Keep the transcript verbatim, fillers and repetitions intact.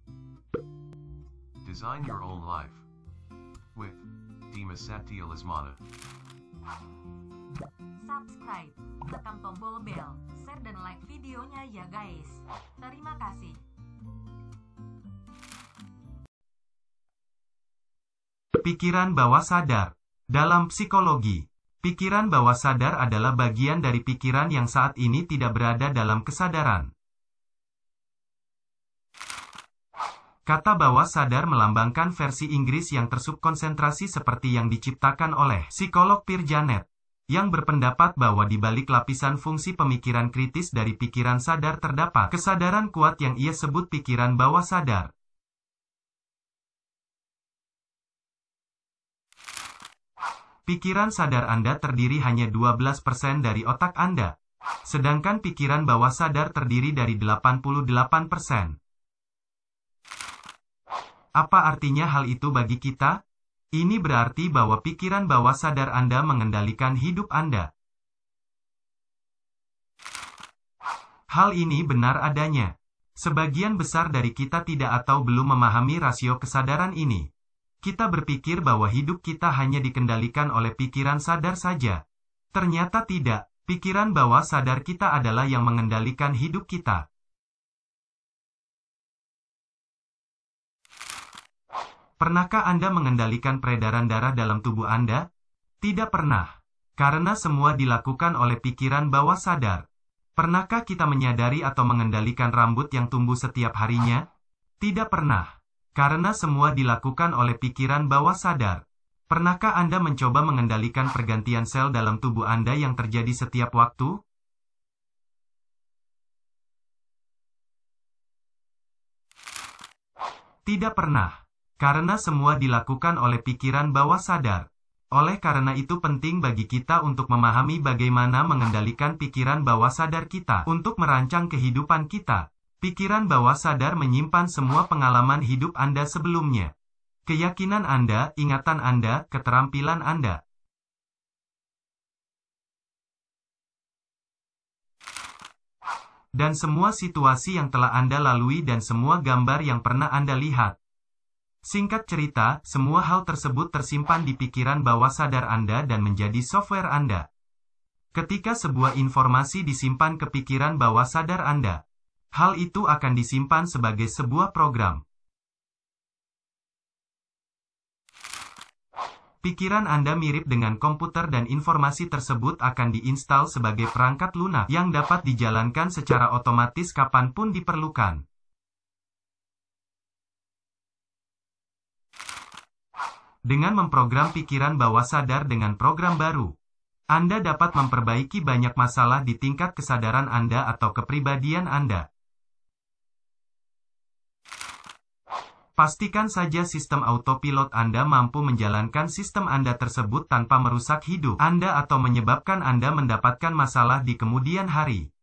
Design your own life with Dimas Satya Lesmana. Subscribe, tekan tombol bel, share dan like videonya ya guys. Terima kasih. Pikiran bawah sadar. Dalam psikologi, pikiran bawah sadar adalah bagian dari pikiran yang saat ini tidak berada dalam kesadaran. Kata bawah sadar melambangkan versi Inggris yang tersubkonsentrasi seperti yang diciptakan oleh psikolog Pierre Janet, yang berpendapat bahwa di balik lapisan fungsi pemikiran kritis dari pikiran sadar terdapat kesadaran kuat yang ia sebut pikiran bawah sadar. Pikiran sadar Anda terdiri hanya dua belas persen dari otak Anda, sedangkan pikiran bawah sadar terdiri dari delapan puluh delapan persen. Apa artinya hal itu bagi kita? Ini berarti bahwa pikiran bawah sadar Anda mengendalikan hidup Anda. Hal ini benar adanya. Sebagian besar dari kita tidak atau belum memahami rasio kesadaran ini. Kita berpikir bahwa hidup kita hanya dikendalikan oleh pikiran sadar saja. Ternyata tidak, pikiran bawah sadar kita adalah yang mengendalikan hidup kita. Pernahkah Anda mengendalikan peredaran darah dalam tubuh Anda? Tidak pernah. Karena semua dilakukan oleh pikiran bawah sadar. Pernahkah kita menyadari atau mengendalikan rambut yang tumbuh setiap harinya? Tidak pernah. Karena semua dilakukan oleh pikiran bawah sadar. Pernahkah Anda mencoba mengendalikan pergantian sel dalam tubuh Anda yang terjadi setiap waktu? Tidak pernah. Karena semua dilakukan oleh pikiran bawah sadar. Oleh karena itu penting bagi kita untuk memahami bagaimana mengendalikan pikiran bawah sadar kita untuk merancang kehidupan kita. Pikiran bawah sadar menyimpan semua pengalaman hidup Anda sebelumnya. Keyakinan Anda, ingatan Anda, keterampilan Anda. Dan semua situasi yang telah Anda lalui dan semua gambar yang pernah Anda lihat. Singkat cerita, semua hal tersebut tersimpan di pikiran bawah sadar Anda dan menjadi software Anda. Ketika sebuah informasi disimpan ke pikiran bawah sadar Anda, hal itu akan disimpan sebagai sebuah program. Pikiran Anda mirip dengan komputer dan informasi tersebut akan diinstal sebagai perangkat lunak yang dapat dijalankan secara otomatis kapanpun diperlukan. Dengan memprogram pikiran bawah sadar dengan program baru, Anda dapat memperbaiki banyak masalah di tingkat kesadaran Anda atau kepribadian Anda. Pastikan saja sistem autopilot Anda mampu menjalankan sistem Anda tersebut tanpa merusak hidup Anda atau menyebabkan Anda mendapatkan masalah di kemudian hari.